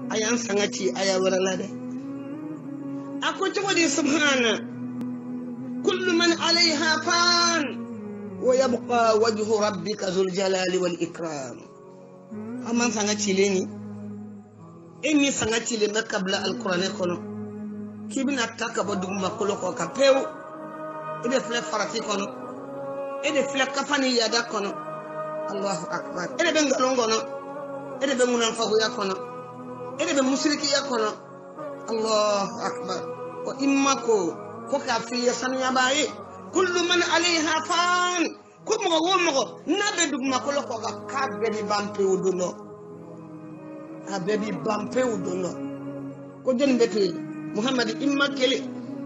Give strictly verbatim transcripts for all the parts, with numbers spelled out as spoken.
ayan sangati aya waralade ako jodi subhana kullu man alayha fan wa yabqa wajhu rabbika dhul jalali wal ikram aman sangati leni emi sangati le makabla alquran kono kibina taka boduma koloko ka pew ide fle farati kono ide fle kafani yada kono Allahu akbar ede be ngalongono ede be munan fagu yakono ede be musriki yakono Allahu akbar ko immako ko kafiya sanya baye kullu man alayha fan ko mo wo mo nabe dugma ko loko ga kabbe di bampe uduno abbe bi bampe uduno ko jon beti Muhammad imma kele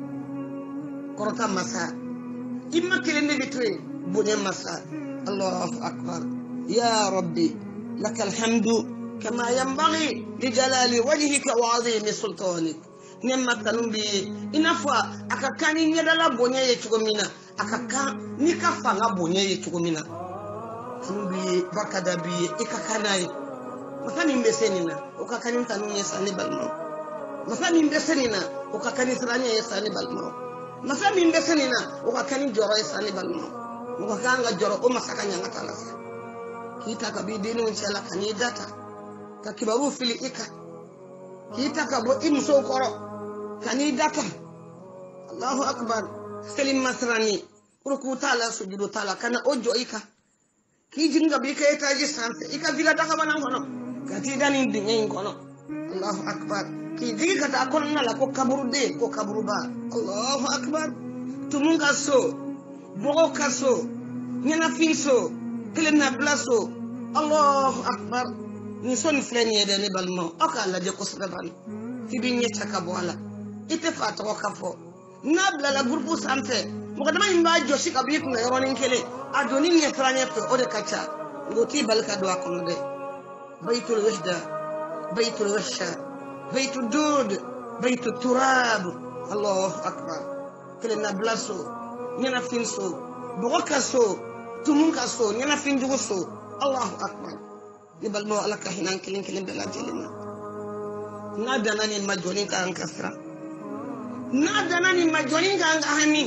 korota masa imma kele ne bitre bunye masa Allahu akbar ya rabbi lakal hamdu kama yanbaghi li jalali wajhika wa 'azimi sultanik nemma kanumbi inafa akakani nyedala bonye ye chugomina akaka nikafa nga bonye ye chugomina kanumbi bakada bi ikakanai masani mbesenina ukakani kanunye sani balmo masani mbesenina ukakani sranya sani balmo masani mbesenina ukakani joro sani balmo mukakanga joro o masakanya ngatalasa kita kabidini unchala kanidata kakibaru fili ika kita kabo imso koro kanidata Allahu akbar selim masrani ruku tala sujudu tala kana ojo ika kijinga bika etaji sanse ika vila taka bana ngono katidani ndinye ngono Allahu akbar kijigi kata akonna la ko kaburu de ko kaburu ba Allahu akbar tumunga so bogo kaso nyana fiso kelena blaso Allahu akbar ni son fleni de ne balmo aka la de ko sabal tibinye chaka bola ite fata ko kafo nabla la groupe santé mo kadama imba joshi kabi ko yoronin kele adoni ni franye to ode kacha ngoti balka do akono de baytul wahda baytul wahsha baytul dud baytul turab Allahu akbar kelena blaso nyana finso bokaso tumunkaso nyana finjugo Allahu akbar yibal mo alaka hinan kilin kilin bela jelina nada nani majoni ka ankasra nada nani majoni ka angahani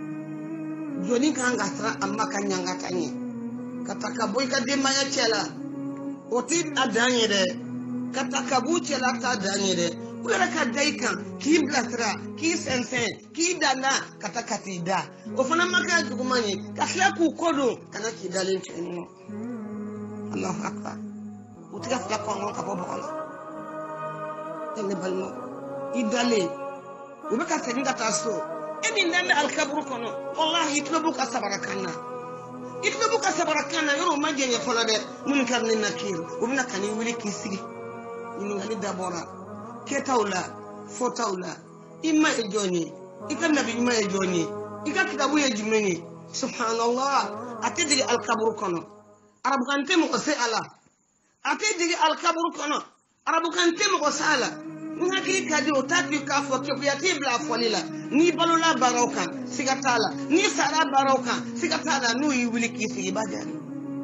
joni ka angasra amma kanyanga tanye kataka boy ka de maya chela oti adanye de kataka bu chela ta adanye de kula ka daika ki blasra ki sensen ki dana kataka tida ofana maka jugumani kasla ku kodo kana ki dalin cheno Allahu akbar utika fika kongo ka bobo kono tene balmo idale ubeka sedinga taso eni ndanda alkabru kono wallahi itlobuka sabarakana itlobuka sabarakana yoro majenye kono de mun karne nakir ubna kani wili kisigi ni ngali dabora ketawla fotawla imma ejoni ikanna bi imma ejoni ikakitabu yejumeni subhanallah atediri alkabru kono arabu kante mo ko ala atediri alkabru kono arabu kante mo ko sala ngaki kadi otati kafo ke yati bla folila ni balola baroka sigatala ni sara baroka sigatala nu yiwili kisi ibadani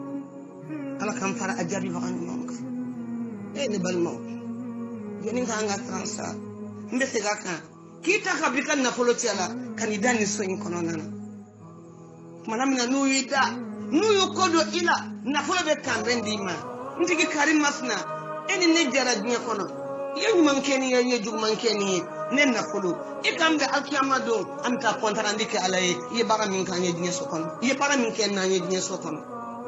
ala kam fara ajabi bakan monka e ni balmo yoni nga transa mbese gaka kita kabika na folotiala kanidani so inkono nana manamina nu yida nu yokodo ila na folo be kambendi ma ndigi karim masna eni ne jara dunya kono yewu mankeni ya yeju mankeni ne na folo e kambe alkiyama do amta kontara ndike alaye ye bara min kan ye dunya so kono ye bara min ken na ye dunya so kono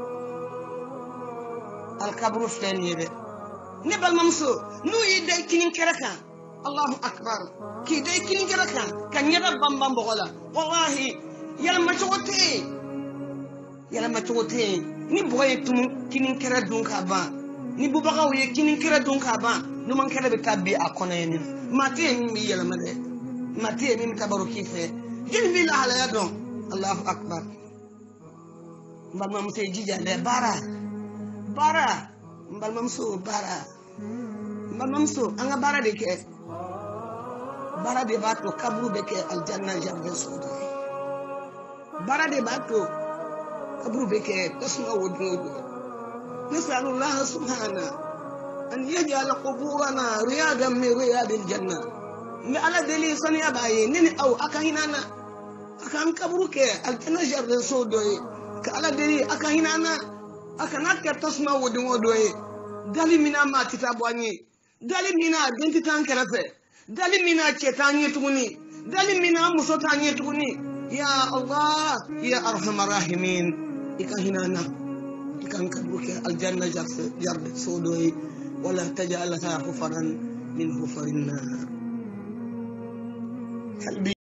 al kabru fen yebe ne bal mamso nu yide kinin keraka Allahu akbar ki de kinin keraka kan yada bambam bogola wallahi yala machote yala machote ni boye tum kinin kera dun ka ba ni bubagaw ye kinin kera dun ka ba no man kera be tabbi akona yen mate mi yala made mate mi tabaru kife yin bi la hala yadon Allahu akbar mbal mamse jija le bara bara mbal mamso bara mbal mamso anga bara de ke bara de bato kabru be ke aljanna jabbe suda bara de bato kabru be ke tasma wodu nasallallahu subhana أن يجعل قبورنا رياضا من رياض الجنة ما على دليل صنيع باي نني أو أكاهنانا أكان كبروك الجنة جرد سودوي كعلى دليل أكاهنانا أكانك تسمع ودمودوي دالي منا ما تتابعني دالي منا دنت تانكرفه دالي منا تشتاني تغني دالي منا مسوتاني تغني يا الله يا أرحم الراحمين إكاهنانا إكان كبروك الجنة جرد جرد سودوي ولا تجعلها حفرا من حفر النار.